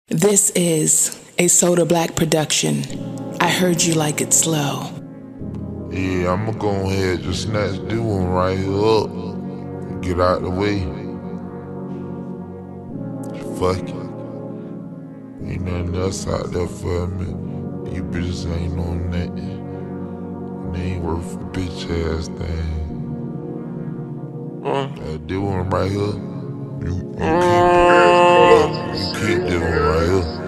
This is a Soda Black production. I heard you like it slow. Yeah, I'ma go ahead and just snatch this one right here up and get out the way. Fuck it. Ain't nothing else out there for me. These bitches ain't on that. They ain't worth a bitch ass thing. This one right here. You keep this one right here.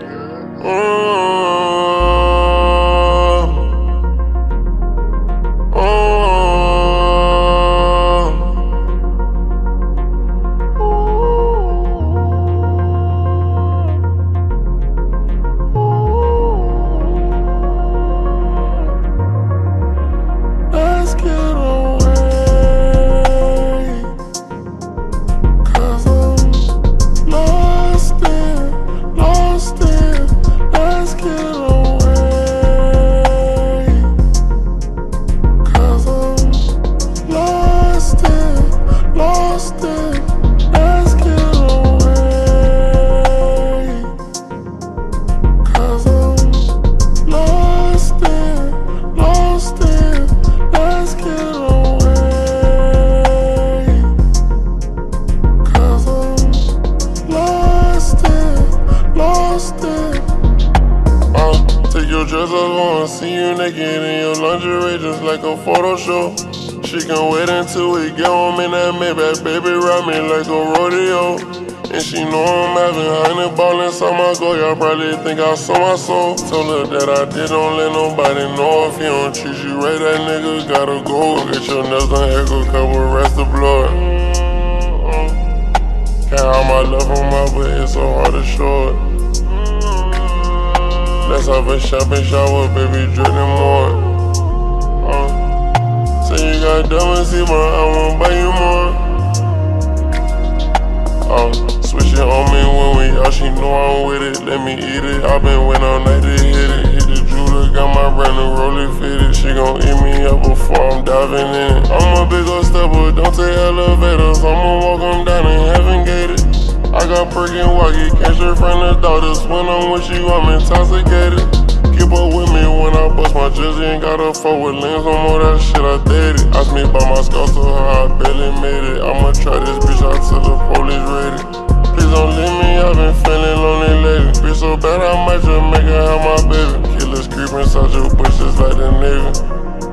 Just wanna see you naked in your lingerie just like a photo show. She can wait until we get home in that Maybach, baby, ride me like a rodeo. And she know I'm having honey ball inside my goal. Y'all probably think I sold my soul. Told her that I did, don't let nobody know. If he don't treat you right, that nigga gotta go. Get your nails done, echo, couple rest of blood. Can't hide my love from my, but it's so hard to show it. Let's have a shopping shower, baby, drink them more. Say you got diamonds, see, but I won't buy you more. Switch it on me when we out, she know I'm with it. Let me eat it, I been waiting all night to hit it. Hit the jeweler, got my brand new roller fitted. She gon' eat me up before I'm diving in it. I'm a big ol' stepper, don't take elevators. I'ma walk them down and heaven gated. I got perky walkie, catch her friend the daughters. When I'm with you, I'm intoxicated. Keep up with me when I bust my jersey. Ain't got a forward lens, no more that shit, I dated. Ask me about my scars, so I barely made it. I'ma try this bitch out till the police ready. Please don't leave me, I've been feeling lonely lately. Bitch so bad, I might just make her have my baby. Killers creep inside your bushes like the Navy.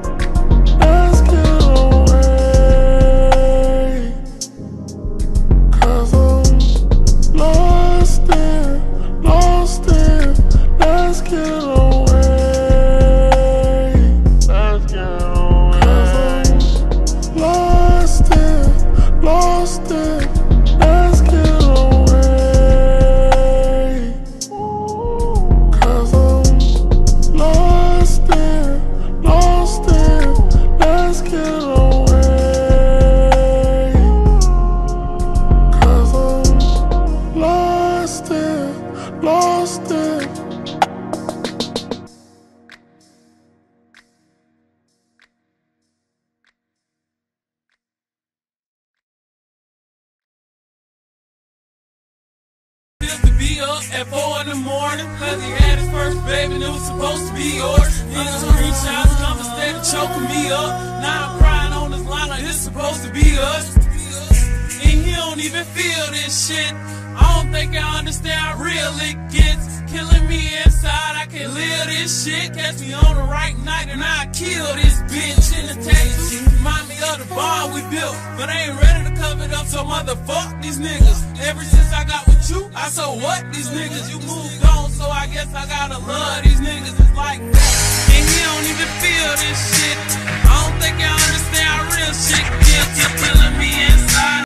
Be up at 4 in the morning, cause he had his first baby and it was supposed to be yours. Niggas screenshots and I'm steady choking me up. Now I'm crying on this line like it's supposed to be us. And he don't even feel this shit. I don't think I understand how real it gets. Killing me inside, I can't live this shit. Catch me on the right night and I kill this bitch in the taxi. Remind me of the bar we built, but I ain't ready to cover it up, so motherfuck these niggas. Ever since I got with you, I so what these niggas. You moved on, so I guess I gotta love these niggas. It's like that.